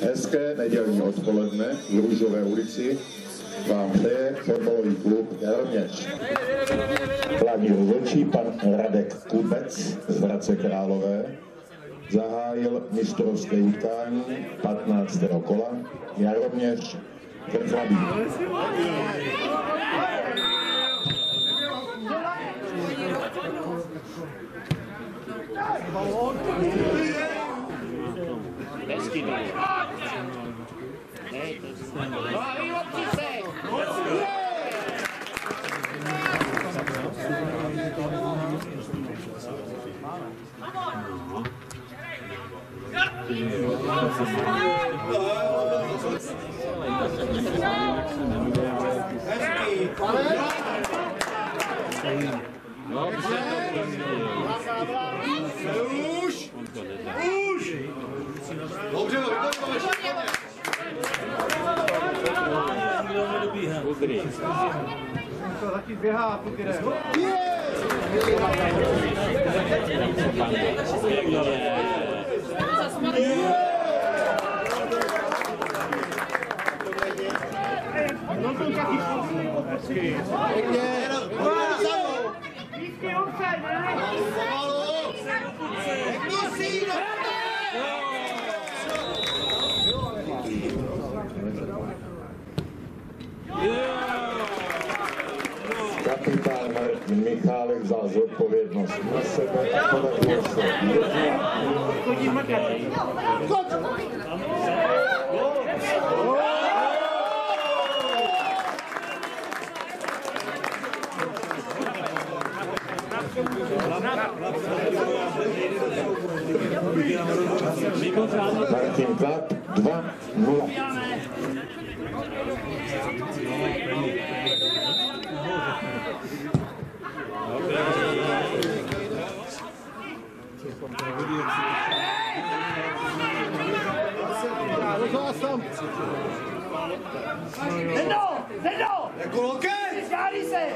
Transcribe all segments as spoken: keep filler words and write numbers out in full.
Hezké nedělní odpoledne v Růžové ulici vám přeje fotbalový klub Jaroměř. Hlavní rozhodčí pan Radek Kubec z Hradce Králové zahájil mistrovské utkání patnáctého kola Jaroměř Vrchlabí. Hezky ne. Ne, to je... No a výrobci se! Hezky! Už! Už! Dobře, vybavíme špatně. Dobrý. To taky běhá, pokud jde. Kapitán Martin Michálek vzal zodpovědnost na sebe a podařilo se Martin Klap dva nula. Zendo! Zendo! Jako lokej! Žádí se!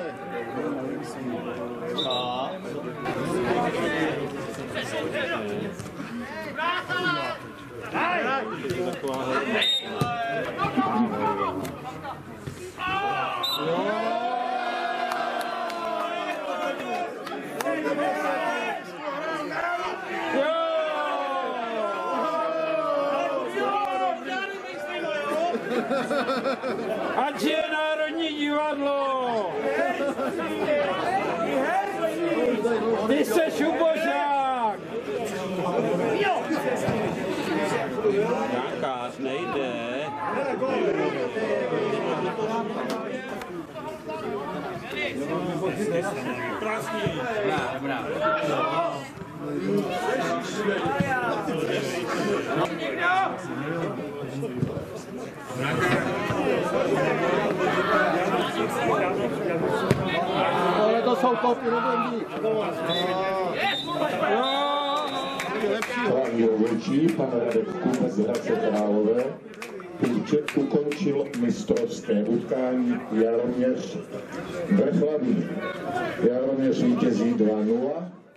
Ať je Národní divadlo! Ty seš ubožák! Nějakář nejde. Krásný. Dobrá, dobrá. Ale to jsou kopy, nebo Hlavní rozhodčí pan Radek Kubec z Hradce Králové ukončil mistrovské utkání Jaroměř Vrchlabí. Jaroměř vítězí dva nula.